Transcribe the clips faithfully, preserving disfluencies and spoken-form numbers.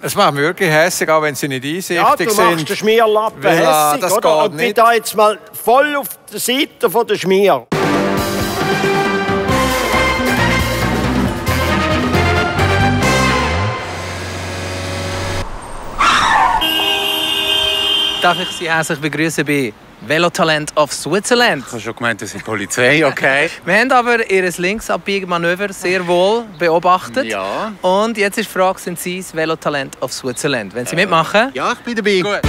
Es macht mich wirklich hässlich, auch wenn sie nicht einsichtig ja, du sind. Ja, du machst den Schmierlappen weil, äh, hässlich, das oder? geht Und bin nicht. da jetzt mal voll auf der Seite von der Schmier. Darf ich Sie herzlich begrüßen bei Velotalent of Switzerland? Ich habe schon gemeint, das ist die Polizei, okay. Wir haben aber Ihr Linksabbiegemanöver sehr wohl beobachtet. Ja. Und jetzt ist die Frage, sind Sie das Velotalent of Switzerland? Wenn Sie mitmachen? Ja, ich bin dabei. Gut.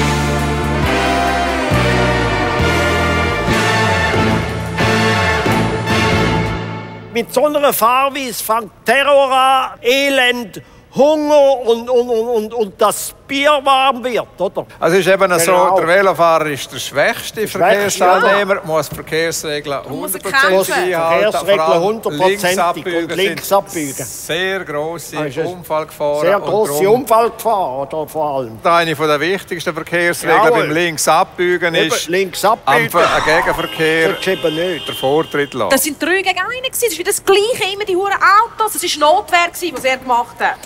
Mit so einer Fahrweise fängt Terror an, Elend, Hunger und, und, und, und das Bier warm wird, oder? Also es ist eben Genau. so, der Velofahrer ist der schwächste Verkehrsteilnehmer, muss die Verkehrsregeln muss er hundertprozentig kämpfen. einhalten. Verkehrsregeln vor allem hundertprozentig links abbiegen und links sind abbiegen. Sehr grosse Also, Unfallgefahren. Sehr und grosse darum- Unfallgefahr, oder, vor allem. Eine der wichtigsten Verkehrsregeln Jawohl. beim Linksabbiegen Eben, ist, links am abbiegen, Ver- Gegenverkehr solltest du eben nicht. der Vortritt lassen. Das sind drei gegen einen. Das ist wieder das Gleiche, immer die huren Autos. Das war Notwehr, was er gemacht hat.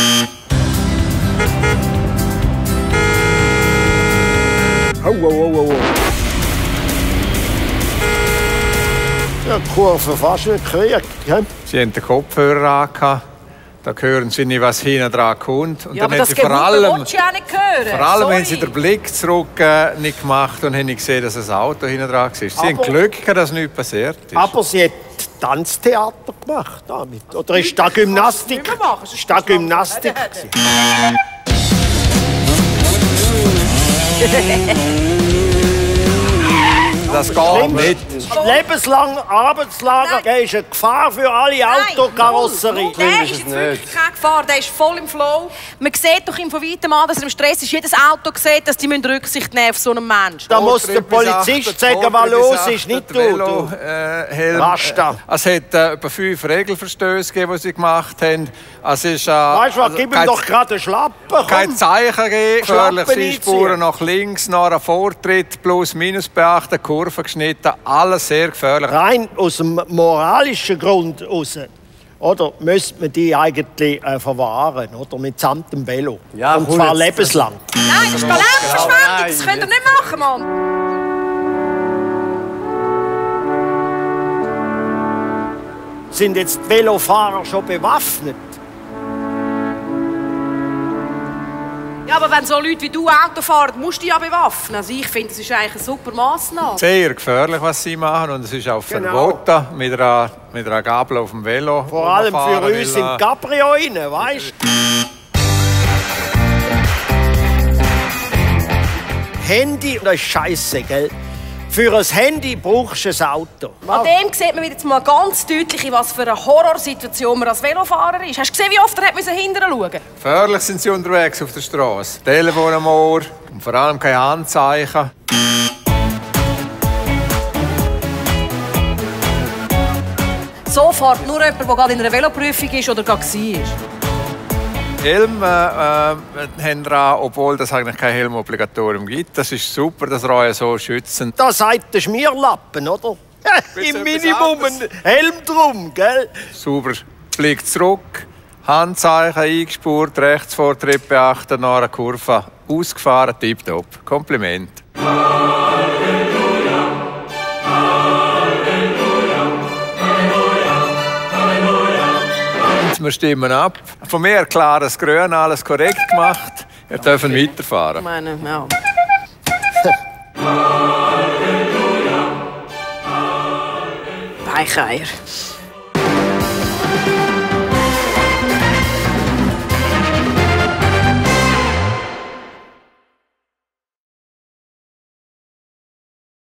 Oh, oh, oh, oh. Ja, die Kurve fast nicht gekriegt. Ja? Sie haben den Kopfhörer an. Da hören Sie nicht, was hinten dran kommt. Und Ja, aber haben das Sie vor Gewunder allem, willst du ja nicht hören. vor allem haben Sie Sorry. den Blick zurück äh, nicht gemacht und haben nicht gesehen, dass ein Auto hinten dran war. Sie haben Aber- Glück gehabt, dass nichts passiert ist. Aber sie hat Tanztheater gemacht damit. Oder ist das Gymnastik? Nicht mehr machen, sonst Ist das kannst du noch Gymnastik? reden. gewesen? Das geht nicht. Lebenslang Arbeitslager Nein. ist eine Gefahr für alle Nein, Autokarosserie. null. Der ist jetzt wirklich keine Gefahr, der ist voll im Flow. Man sieht doch ihm von weitem an, dass er im Stress ist. Jedes Auto sieht, dass die Rücksicht nehmen auf so einen Menschen. Da muss der Polizist sagen, was los ist, nicht du. Velo, du. äh, Helm. Rasta. Äh, es hat äh, etwa fünf Regelverstöße gegeben, die sie gemacht haben. Es ist, äh, Weißt du was, also gib ihm kein- doch gerade einen Schlappen. Kein komm. Zeichen gegeben, gefährlich Schlappen sind Spuren einziehen. nach links, nach einem Vortritt, plus minus beachten, Kurven geschnitten, alles sehr gefährlich. Rein aus dem moralischen Grund raus, oder, müsste man die eigentlich äh, verwahren, oder, mitsamt dem Velo. Ja, Und komm zwar jetzt. lebenslang. Nein, das ist Talentverschwendung. Das könnt ihr nicht machen, Mann. Sind jetzt die Velofahrer schon bewaffnet? Ja, aber wenn so Leute wie du Auto fahren, musst du dich ja bewaffnen. Also ich finde, das ist eigentlich eine super Massnahme. Sehr gefährlich, was sie machen. Und es ist auch Genau. verboten, mit einer, mit einer Gabel auf dem Velo. Vor allem für rumfahren, uns weil, im äh, Cabrio rein, weißt du? Handy, das ist scheiße, gell? Für ein Handy brauchst du ein Auto. An dem sieht man jetzt mal ganz deutlich, in was für eine Horrorsituation man als Velofahrer ist. Hast du gesehen, wie oft er hat hinterher schauen musste? Gefährlich sind sie unterwegs auf der Straße. Telefon am Ohr und vor allem keine Handzeichen. So fährt nur jemand, der gerade in einer Veloprüfung ist oder gerade war. Helm äh, äh, haben dran, obwohl es eigentlich kein Helmobligatorium gibt. Das ist super, das Reihe so schützen. Da sagt der Schmierlappen, oder? Willst du Im etwas Minimum ein anderes? Helm drum, gell? Sauber Blick zurück, Handzeichen eingespurt, Rechtsvortritt beachten, nach einer Kurve ausgefahren, tipptopp. Kompliment. Und wir stimmen ab. Von mir klares Grün, alles korrekt gemacht. Wir dürfen Ich weiterfahren. meine, ja. Weicheier.